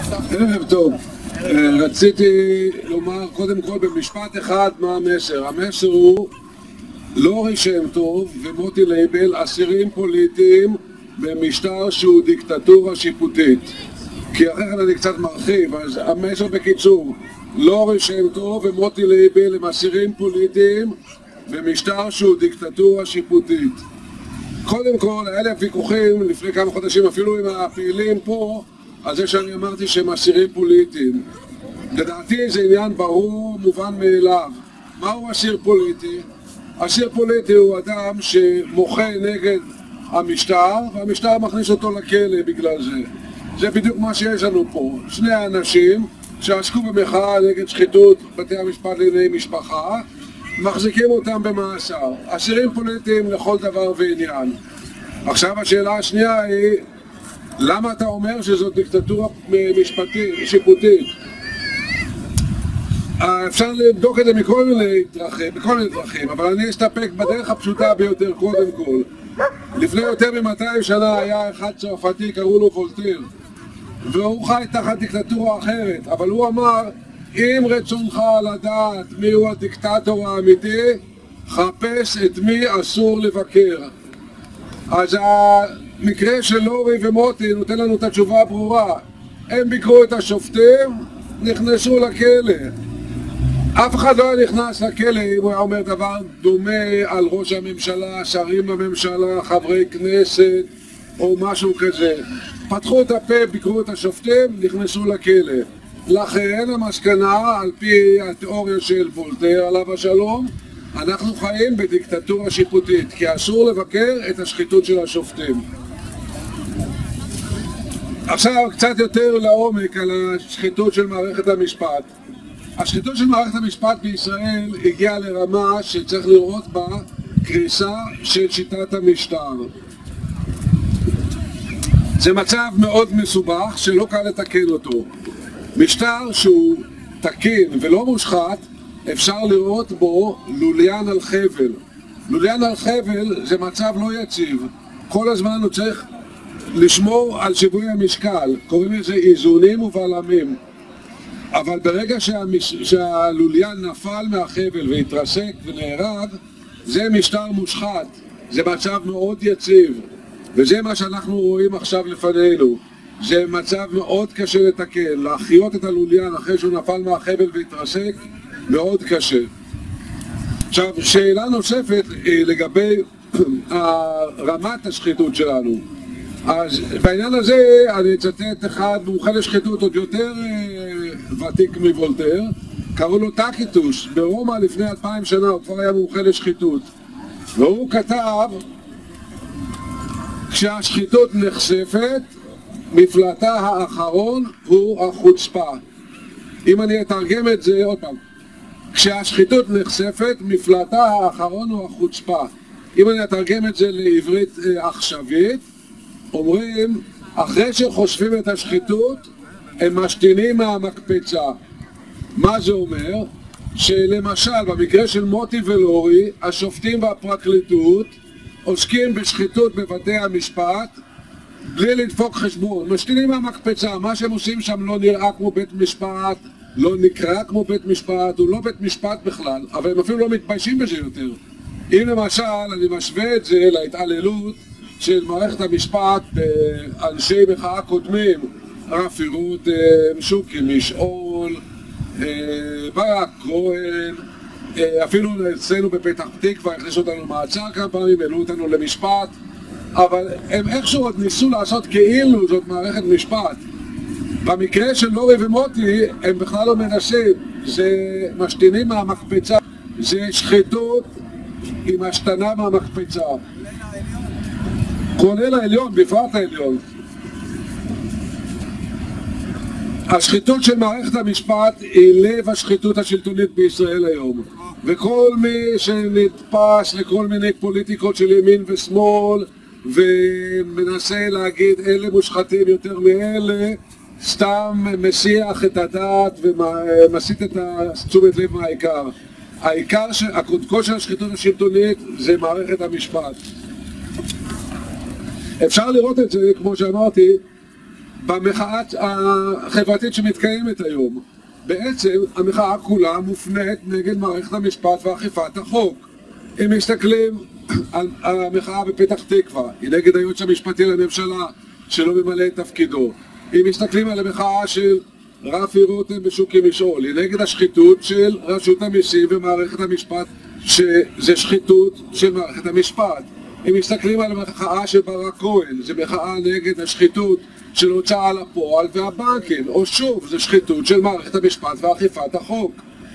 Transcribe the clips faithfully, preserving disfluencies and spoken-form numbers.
ערב טוב. רציתי לומר קודם כל במשפט אחד מה המסר. המסר הוא לורי שם טוב ומוטי לייבל אסירים פוליטיים במשטר שהוא דיקטטורה שיפוטית. כי אחרי כן אני קצת מרחיב, אז המסר בקיצור, לורי שם טוב ומוטי לייבל הם אסירים פוליטיים במשטר שהוא דיקטטורה שיפוטית. קודם כל, היה לי ויכוחים לפני כמה חודשים אפילו עם הפעילים פה על זה שאני אמרתי שהם אסירים פוליטיים. לדעתי זה עניין ברור, מובן מאליו. מהו אסיר פוליטי? אסיר פוליטי הוא אדם שמוחה נגד המשטר והמשטר מכניס אותו לכלא בגלל זה. זה בדיוק מה שיש לנו פה. שני אנשים שעסקו במחאה נגד שחיתות בתי המשפט לענייני משפחה מחזיקים אותם במאסר. אסירים פוליטיים לכל דבר ועניין. עכשיו השאלה השנייה היא, למה אתה אומר שזאת דיקטטורה משפטית, שיפוטית? אפשר לבדוק את זה מכל מיני דרכים, בכל מיני דרכים, אבל אני אסתפק בדרך הפשוטה ביותר קודם כל. לפני יותר מ-מאתיים שנה היה אחד צרפתי, קראו לו וולטר, והוא חי תחת דיקטטורה אחרת, אבל הוא אמר, אם רצונך לדעת מי הוא הדיקטטור האמיתי, חפש את מי אסור לבקר. אז המקרה של לורי ומוטי נותן לנו את התשובה הברורה. הם ביקרו את השופטים, נכנסו לכלא. אף אחד לא היה נכנס לכלא אם הוא היה אומר דבר דומה על ראש הממשלה, שרים בממשלה, חברי כנסת או משהו כזה. פתחו את הפה, ביקרו את השופטים, נכנסו לכלא. לכן המסקנה, על פי התיאוריה של וולטר עליו השלום, אנחנו חיים בדיקטטורה שיפוטית, כי אסור לבקר את השחיתות של השופטים. עכשיו קצת יותר לעומק על השחיתות של מערכת המשפט. השחיתות של מערכת המשפט בישראל הגיעה לרמה שצריך לראות בה קריסה של שיטת המשטר. זה מצב מאוד מסובך שלא קל לתקן אותו. משטר שהוא תקין ולא מושחת, אפשר לראות בו לוליין על חבל. לוליין על חבל זה מצב לא יציב. כל הזמן הוא צריך לשמור על שיווי המשקל. קוראים לזה איזונים ובלמים. אבל ברגע שהמש... שהלוליין נפל מהחבל והתרסק ונהרג, זה משטר מושחת. זה מצב מאוד יציב. וזה מה שאנחנו רואים עכשיו לפנינו. זה מצב מאוד קשה לתקן. להחיות את הלוליין אחרי שהוא נפל מהחבל והתרסק, מאוד קשה. עכשיו, שאלה נוספת לגבי רמת השחיתות שלנו. אז בעניין הזה אני אצטט אחד מומחה לשחיתות עוד יותר ותיק מוולטר, קראו לו טקיטוס, ברומא לפני אלפיים שנה, הוא כבר היה מומחה לשחיתות. והוא כתב, כשהשחיתות נחשפת, מפלטה האחרון הוא החוצפה. אם אני אתרגם את זה עוד פעם, כשהשחיתות נחשפת, מפלטה האחרון הוא החוצפה. אם אני אתרגם את זה לעברית עכשווית, אומרים, אחרי שחושפים את השחיתות, הם משתינים מהמקפצה. מה זה אומר? שלמשל, במקרה של מוטי ולורי, השופטים והפרקליטות עוסקים בשחיתות בבתי המשפט, בלי לדפוק חשבון, משתינים מהמקפצה. מה שהם עושים שם לא נראה כמו בית משפט, לא נקרא כמו בית משפט, הוא לא בית משפט בכלל, אבל הם אפילו לא מתביישים בזה יותר. אם למשל אני משווה את זה להתעללות של מערכת המשפט באנשי מחאה קודמים, רפי רותם, שוקי משעול, ברק כהן, אפילו אצלנו בפתח תקווה הכניסו אותנו מעצר כמה פעמים, העלו אותנו למשפט, אבל הם איכשהו עוד ניסו לעשות כאילו זאת מערכת משפט. במקרה של לורי ומוטי הם בכלל לא מנסים, זה משתינים מהמקפצה, זה שחיתות עם השתנה מהמקפצה. כולל העליון, בפרט העליון. השחיתות של מערכת המשפט היא לב השחיתות השלטונית בישראל היום. וכל מי שנתפס לכל מיני פוליטיקות של ימין ושמאל ומנסה להגיד אלה מושחתים יותר מאלה, סתם מסיח את הדעת ומסיט את תשומת לב מהעיקר. העיקר, הקודקוד של השחיתות השלטונית זה מערכת המשפט. אפשר לראות את זה, כמו שאמרתי, במחאה החברתית שמתקיימת היום. בעצם המחאה כולה מופנית נגד מערכת המשפט ואכיפת החוק. אם מסתכלים על המחאה בפתח תקווה, היא נגד היועץ המשפטי לממשלה שלא ממלא את תפקידו. אם מסתכלים על המחאה של רפי רותם בשוקי משעול, היא נגד השחיתות של רשות המיסים ומערכת המשפט, שזה שחיתות של מערכת המשפט. אם מסתכלים על המחאה של ברק כהן, זה מחאה נגד השחיתות של הוצאה לפועל והבנקים, או שוב, זה שחיתות של מערכת המשפט ואכיפת החוק.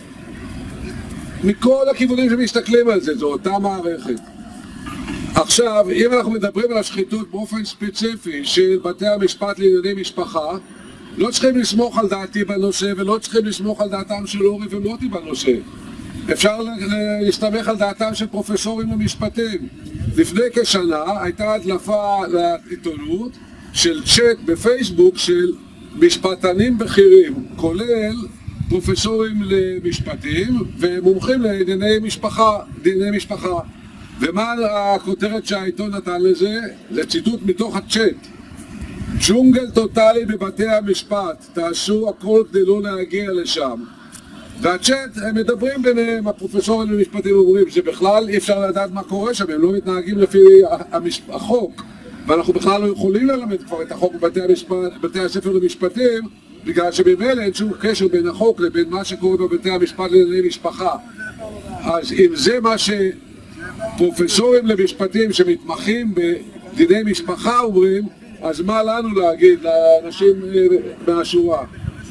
מכל הכיוונים שמסתכלים על זה, זו אותה מערכת. עכשיו, אם אנחנו מדברים על השחיתות באופן ספציפי של בתי המשפט לענייני משפחה, לא צריכים לסמוך על דעתי בנושא ולא צריכים לסמוך על דעתם של אורי ומוטי בנושא. אפשר להסתמך על דעתם של פרופסורים למשפטים. לפני כשנה הייתה הדלפה לעיתונות של צ'אט בפייסבוק של משפטנים בכירים, כולל פרופסורים למשפטים ומומחים לענייני משפחה, דיני משפחה. ומה הכותרת שהעיתון נתן לזה? זה ציטוט מתוך הצ'אט. ג'ונגל טוטלי בבתי המשפט, תעשו הכל כדי לא להגיע לשם. והצ'אט, הם מדברים ביניהם, הפרופסורים למשפטים אומרים שבכלל אי אפשר לדעת מה קורה שם, הם לא מתנהגים לפי החוק, ואנחנו בכלל לא יכולים ללמד כבר את החוק בבתי המשפט, בבתי הספר למשפטים, בגלל שבמילא אין שום קשר בין החוק לבין מה שקורה בבתי המשפט לענייני משפחה. אז אם זה מה שפרופסורים למשפטים שמתמחים בדיני משפחה אומרים, אז מה לנו להגיד לאנשים מהשורה?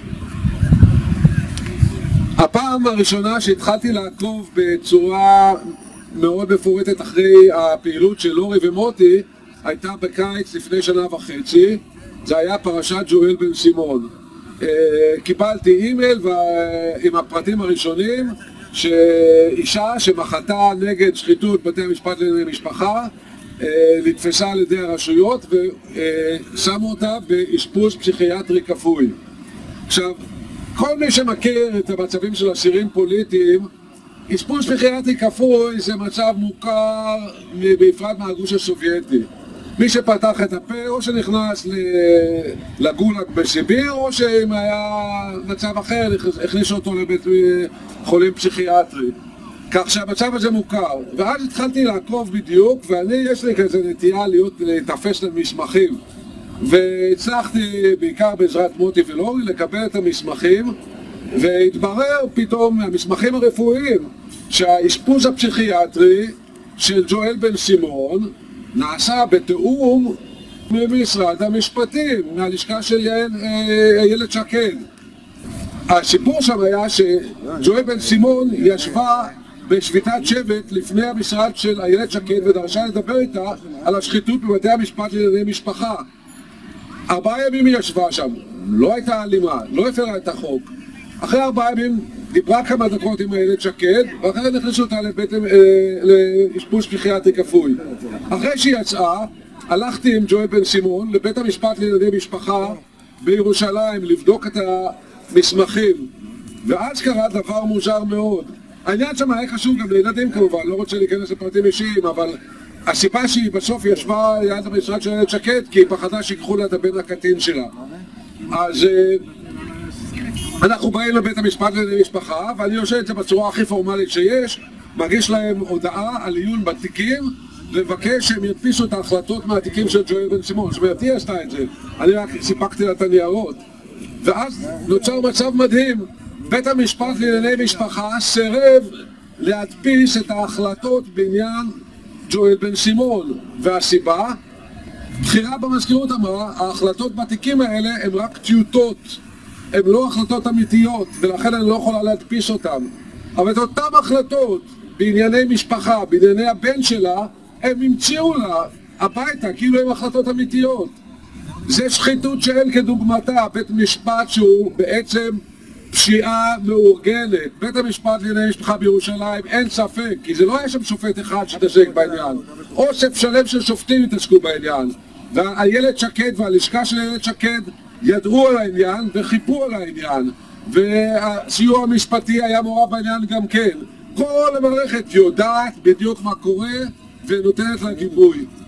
הפעם הראשונה שהתחלתי לעקוב בצורה מאוד מפורטת אחרי הפעילות של אורי ומוטי הייתה בקיץ לפני שנה וחצי. זה היה פרשת ג'ואל בן סימון. קיבלתי אימייל עם הפרטים הראשונים שאישה שמחתה נגד שחיתות בתי המשפט לענייני משפחה נתפסה על ידי הרשויות ושמו אותה באשפוז פסיכיאטרי כפוי. עכשיו, כל מי שמכיר את המצבים של אסירים פוליטיים, אשפוז פסיכיאטרי כפוי זה מצב מוכר בפרט מהגוש הסובייטי. מי שפתח את הפה או שנכנס לגולאג בסיביר או שאם היה מצב אחר הכניסו אותו לבית חולים פסיכיאטרי. כך שהמצב הזה מוכר. ואז התחלתי לעקוב בדיוק, ואני יש לי כזה נטייה להיות, להתאפס למסמכים. והצלחתי בעיקר בעזרת מוטי ולאורי לקבל את המסמכים, והתברר פתאום מהמסמכים הרפואיים שהאשפוז הפסיכיאטרי של ג'ואל בן סימון נעשה בתיאום ממשרד המשפטים, מהלשכה של איילת שקד. הסיפור שם היה שג'ואל בן סימון ישבה בשביתת שבט לפני המשרד של איילת שקד ודרשה לדבר איתה על השחיתות בבתי המשפט לענייני משפחה. ארבעה ימים היא ישבה שם, לא הייתה אלימה, לא הפרה את החוק. אחרי ארבעה ימים דיברה כמה דקות עם איילת שקד, ואחרי נכנסו אותה לבית, אה, לאשפוז פסיכיאטרי כפוי. אחרי שהיא יצאה, הלכתי עם ג'ואל בן סימון לבית המשפט לענייני משפחה בירושלים לבדוק את המסמכים, ואז קרה דבר מוזר מאוד. העניין שם היה חשוב גם לילדים כמובן, לא רוצה להיכנס לפרטים אישיים, אבל הסיבה שהיא בסוף ישבה ליד המשרד של איילת שקד כי היא פחדה שיקחו לה את הבן הקטין שלה. אז אנחנו באים לבית המשפט לענייני משפחה, ואני עושה את זה בצורה הכי פורמלית שיש, מגיש להם הודעה על עיון בתיקים ומבקש שהם ידפיסו את ההחלטות מהתיקים של ג'ואל בן סימון. זאת אומרת, היא עשתה את זה, אני רק סיפקתי לה את הניירות. ואז נוצר מצב מדהים, בית המשפט לענייני משפחה סירב להדפיס את ההחלטות בעניין ג'ואל בן סימון, והסיבה, בחירה במזכירות אמרה, ההחלטות בתיקים האלה הן רק טיוטות, הן לא החלטות אמיתיות, ולכן אני לא יכולה להדפיס אותן. אבל את אותן החלטות בענייני משפחה, בענייני הבן שלה, הם המציאו לה הביתה, כאילו הן החלטות אמיתיות. זה שחיתות שאין כדוגמתה, בית משפט שהוא בעצם פשיעה מאורגנת. בית המשפט לענייני משפחה בירושלים, אין ספק, כי זה לא היה שם שופט אחד שתעסק בעניין. אוסף שלם של שופטים התעסקו בעניין. ואיילת שקד והלשכה של איילת שקד ידעו על העניין וחיפו על העניין. והסיוע המשפטי היה מעורב בעניין גם כן. כל המערכת יודעת בדיוק מה קורה ונותנת לה גיבוי.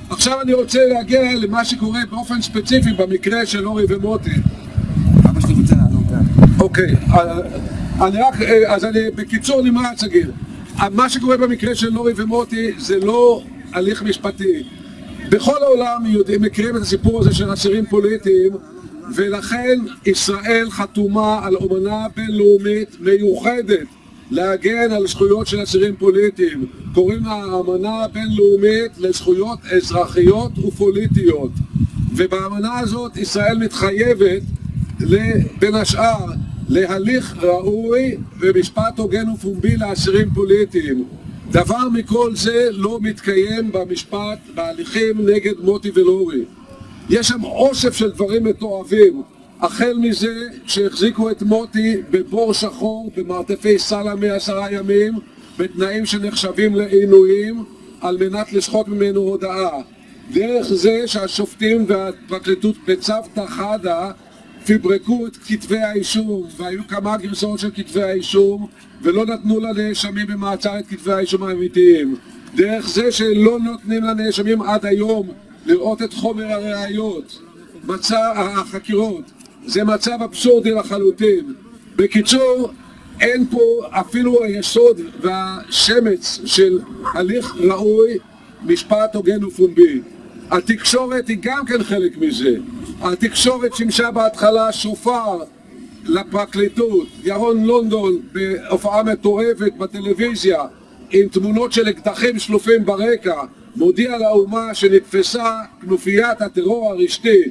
עכשיו אני רוצה להגיע למה שקורה באופן ספציפי במקרה של אורי ומוטי. אבא שלי רוצה לענות כאן. אוקיי, אני רק, אז אני בקיצור נמרץ אגיד, מה שקורה במקרה של אורי ומוטי זה לא הליך משפטי. בכל העולם יודעים, מכירים את הסיפור הזה של אסירים פוליטיים, ולכן ישראל חתומה על אמנה בינלאומית מיוחדת להגן על זכויות של אסירים פוליטיים. קוראים לה האמנה הבינלאומית לזכויות אזרחיות ופוליטיות, ובאמנה הזאת ישראל מתחייבת בין השאר להליך ראוי ומשפט הוגן ופומבי לאסירים פוליטיים. דבר מכל זה לא מתקיים במשפט, בהליכים נגד מוטי ולאורי. יש שם אוסף של דברים מתועבים, החל מזה שהחזיקו את מוטי בבור שחור במרתפי סלאמה עשרה ימים בתנאים שנחשבים לעינויים על מנת לשחוט ממנו הודאה, דרך זה שהשופטים והפרקליטות בצוותא חדא פברקו את כתבי האישום, והיו כמה גרסאות של כתבי האישום ולא נתנו לנאשמים במעצר את כתבי האישום האמיתיים, דרך זה שלא נותנים לנאשמים עד היום לראות את חומר הראיות, מצב החקירות. זה מצב אבסורדי לחלוטין. בקיצור, אין פה אפילו היסוד והשמץ של הליך ראוי, משפט הוגן ופומבי. התקשורת היא גם כן חלק מזה. התקשורת שימשה בהתחלה שופר לפרקליטות. ירון לונדון בהופעה מטורפת בטלוויזיה עם תמונות של אקדחים שלופים ברקע מודיע לאומה שנתפסה כנופיית הטרור הרשתי.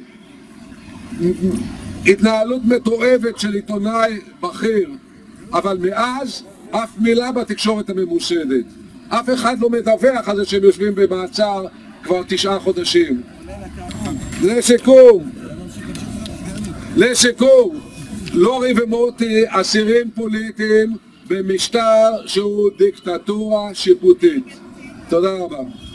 התנהלות מתועבת של עיתונאי בכיר, אבל מאז אף מילה בתקשורת הממוסדת. אף אחד לא מדווח על זה שהם יושבים במעצר כבר תשעה חודשים. לסיכום, לסיכום, לאורי ומוטי אסירים פוליטיים במשטר שהוא דיקטטורה שיפוטית. תודה רבה.